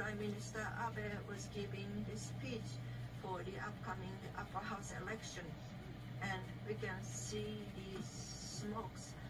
Prime Minister Abe was giving this speech for the upcoming upper house election. And we can see these smokes